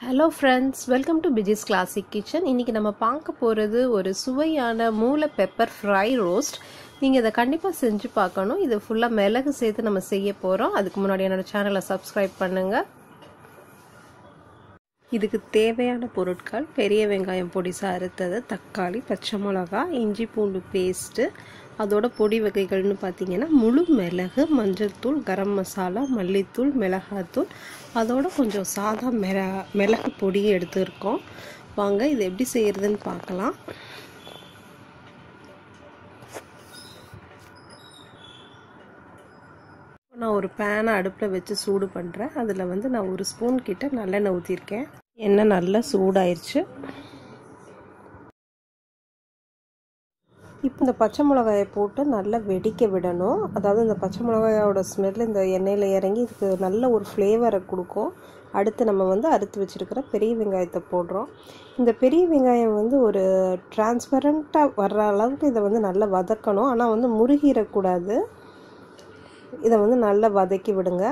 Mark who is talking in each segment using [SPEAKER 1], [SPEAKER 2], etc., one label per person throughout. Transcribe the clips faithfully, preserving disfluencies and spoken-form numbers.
[SPEAKER 1] Hello friends, welcome to Biji's Classic Kitchen. இன்னைக்கு நம்ம பார்க்க போறது ஒரு சுவையான மூளை பெப்பர் ஃப்ரை ரோஸ்ட். நீங்க இத கண்டிப்பா செஞ்சு பார்க்கணும். இது ஃபுல்லா மிளகு சேர்த்து நம்ம செய்ய போறோம். அதுக்கு முன்னாடி என்னோட சேனலை சப்ஸ்கிரைப் பண்ணுங்க. இதுக்கு தேவையான பொருட்கள் பெரிய வெங்காயம் பொடிசா அறுத்தது, தக்காளி, பச்சை மிளகாய், இஞ்சி பூண்டு பேஸ்ட், அதோட பொடி வகைகள்னு பார்த்தீங்கன்னா முழு மிளகு, மஞ்சள் தூள், கரம் மசாலா, மல்லித்தூள், மிளகாத்தூள், அதோட கொஞ்சம் சாதா மிள மிளகு பொடி எடுத்துருக்கோம். வாங்க இது எப்படி செய்யறதுன்னு பார்க்கலாம். நான் ஒரு பேனை அடுப்பில் வச்சு சூடு பண்ணுறேன். அதில் வந்து நான் ஒரு ஸ்பூன் கிட்ட நல்லெண்ணெய் ஊற்றிருக்கேன். எண்ணெய் நல்லா சூடாயிருச்சு. இப்போ இந்த பச்சை மிளகாயை போட்டு நல்லா வெடிக்க விடணும். அதாவது இந்த பச்சை மிளகாயோட ஸ்மெல் இந்த எண்ணெயில் இறங்கி இதுக்கு நல்ல ஒரு ஃப்ளேவரை கொடுக்கும். அடுத்து நம்ம வந்து அறுத்து வச்சுருக்கிற பெரிய வெங்காயத்தை போடுறோம். இந்த பெரிய வெங்காயம் வந்து ஒரு டிரான்ஸ்பரண்ட்டாக வர்ற அளவுக்கு இதை வந்து நல்லா வதக்கணும். ஆனால் வந்து முருகிடக்கூடாது. இதை வந்து நல்லா வதக்கி விடுங்க.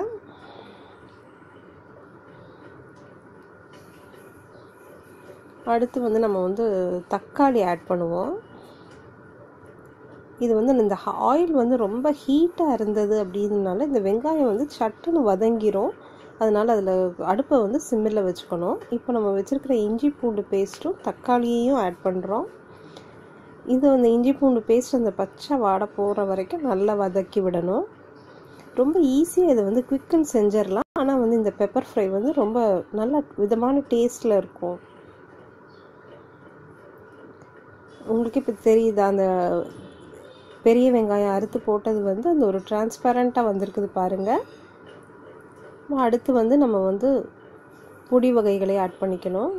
[SPEAKER 1] அடுத்து வந்து நம்ம வந்து தக்காளி ஆட் பண்ணுவோம். இது வந்து இந்த ஆயில் வந்து ரொம்ப ஹீட்டாக இருந்தது அப்படின்னால இந்த வெங்காயம் வந்து சட்டுன்னு வதங்கிரும். அதனால் அதில் அடுப்பை வந்து சிம்மில் வச்சுக்கணும். இப்போ நம்ம வச்சுருக்கிற இஞ்சி பூண்டு பேஸ்ட்டும் தக்காளியையும் ஆட் பண்ணுறோம். இது வந்து இஞ்சி பூண்டு பேஸ்ட் அந்த பச்சை வாடை போகிற வரைக்கும் நல்லா வதக்கி விடணும். ரொம்ப ஈஸியாக இதை வந்து குவிக்கன் செஞ்சிடலாம். ஆனால் வந்து இந்த பெப்பர் ஃப்ரை வந்து ரொம்ப நல்ல விதமான டேஸ்ட்டில் இருக்கும். உங்களுக்கு இப்போ தெரியுதா, அந்த பெரிய வெங்காயம் அறுத்து போட்டது வந்து அந்த ஒரு டிரான்ஸ்பரண்ட்டாக வந்திருக்குது பாருங்கள். அடுத்து வந்து நம்ம வந்து பொடி வகைகளை ஆட் பண்ணிக்கணும்.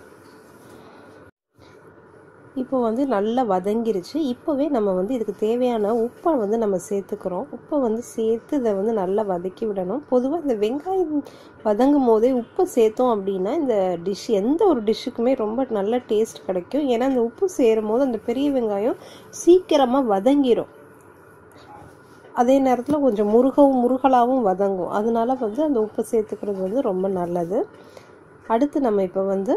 [SPEAKER 1] இப்போ வந்து நல்லா வதங்கிருச்சு. இப்போவே நம்ம வந்து இதுக்கு தேவையான உப்பை வந்து நம்ம சேர்த்துக்கிறோம். உப்பை வந்து சேர்த்து இதை வந்து நல்லா வதக்கி விடணும். பொதுவாக இந்த வெங்காயம் வதங்கும் போதே உப்பு சேர்த்தோம் அப்படின்னா இந்த டிஷ் எந்த ஒரு டிஷ்ஷுக்குமே ரொம்ப நல்ல டேஸ்ட் கிடைக்கும். ஏன்னா இந்த உப்பு சேரும் போது அந்த பெரிய வெங்காயம் சீக்கிரமாக வதங்கிடும். அதே நேரத்தில் கொஞ்சம் முருகவும் முருகலாகவும் வதங்கும். அதனால வந்து அந்த உப்பு சேர்த்துக்கிறது வந்து ரொம்ப நல்லது. அடுத்து நம்ம இப்போ வந்து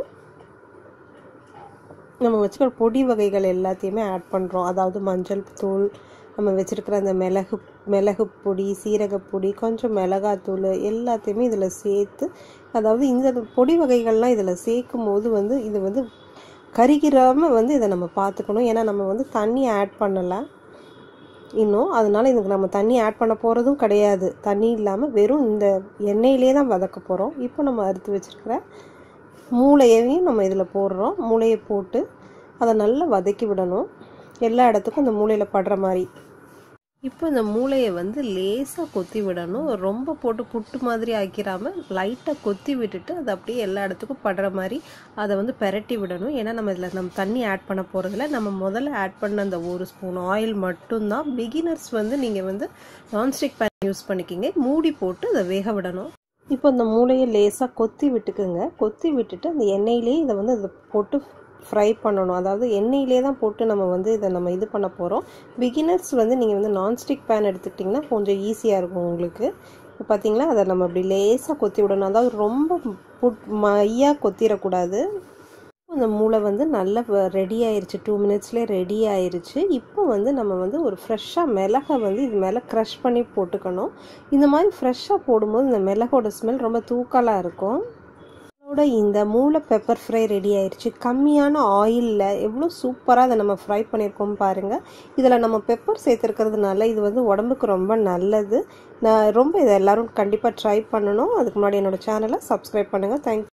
[SPEAKER 1] நம்ம வச்சுக்கிற பொடி வகைகள் எல்லாத்தையுமே ஆட் பண்ணுறோம். அதாவது மஞ்சள் தூள், நம்ம வச்சுருக்கிற அந்த மிளகு மிளகு பொடி, சீரகப்பொடி, கொஞ்சம் மிளகாத்தூள் எல்லாத்தையுமே இதில் சேர்த்து, அதாவது இந்த பொடி வகைகள்லாம் இதில் சேர்க்கும் போது வந்து இது வந்து கருகிராமல் வந்து இதை நம்ம பார்த்துக்கணும். ஏன்னா நம்ம வந்து தண்ணி ஆட் பண்ணலை இன்னும். அதனால் இதுக்கு நம்ம தண்ணி ஆட் பண்ண போகிறதும் கிடையாது. தண்ணி இல்லாமல் வெறும் இந்த எண்ணெயிலே தான் வதக்க போகிறோம். இப்போ நம்ம அறுத்து வச்சுருக்கிற மூளையையும் நம்ம இதில் போடுறோம். மூளையை போட்டு அதை நல்லா வதக்கி விடணும். எல்லா இடத்துக்கும் இந்த மூளையில் படுற மாதிரி. இப்போ இந்த மூளையை வந்து லேசாக கொத்தி விடணும். ரொம்ப போட்டு புட்டு மாதிரி ஆக்கிராமல் லைட்டாக கொத்தி விட்டுட்டு அதை அப்படியே எல்லா இடத்துக்கும் படுற மாதிரி அதை வந்து பெரட்டி விடணும். ஏன்னா நம்ம இதில் நம்ம தண்ணி ஆட் பண்ண போகிறதில்ல. நம்ம முதல்ல ஆட் பண்ண அந்த ஒரு ஸ்பூன் ஆயில் மட்டும்தான். பிகினர்ஸ் வந்து நீங்கள் வந்து நான்ஸ்டிக் பேன் யூஸ் பண்ணிக்கிங்க. மூடி போட்டு அதை வேக விடணும். இப்போ இந்த மூளையை லேசாக கொத்தி விட்டுக்குங்க. கொத்தி விட்டுட்டு அந்த எண்ணெயிலே இதை வந்து அதை போட்டு ஃப்ரை பண்ணணும். அதாவது எண்ணெயிலே தான் போட்டு நம்ம வந்து இதை நம்ம இது பண்ண போகிறோம். பிகினர்ஸ் வந்து நீங்கள் வந்து நான்ஸ்டிக் பேன் எடுத்துக்கிட்டிங்கன்னா கொஞ்சம் ஈஸியாக இருக்கும் உங்களுக்கு. இப்போ பார்த்தீங்களா, அதை நம்ம அப்படி லேசாக கொத்தி விடணும். அதாவது ரொம்ப புட் மையாக கொத்திடக்கூடாது. அந்த மூளை வந்து நல்லா ரெடி ஆயிடுச்சு. டூ மினிட்ஸ்லேயே ரெடி ஆயிடுச்சு. இப்போ வந்து நம்ம வந்து ஒரு ஃப்ரெஷ்ஷாக மிளகை வந்து இது மேலே க்ரஷ் பண்ணி போட்டுக்கணும். இந்த மாதிரி ஃப்ரெஷ்ஷாக போடும்போது இந்த மிளகோட ஸ்மெல் ரொம்ப தூக்கலாக இருக்கும். அதோட இந்த மூளை பெப்பர் ஃப்ரை ரெடி ஆயிடுச்சு. கம்மியான ஆயிலில் எவ்வளோ சூப்பராக அதை நம்ம ஃப்ரை பண்ணியிருக்கோம் பாருங்கள். இதில் நம்ம பெப்பர் சேர்த்துருக்கிறதுனால இது வந்து உடம்புக்கு ரொம்ப நல்லது. நான் ரொம்ப இதை எல்லோரும் கண்டிப்பாக ட்ரை பண்ணணும். அதுக்கு முன்னாடி என்னோடய சேனலை சப்ஸ்கிரைப் பண்ணுங்கள். தேங்க்யூ.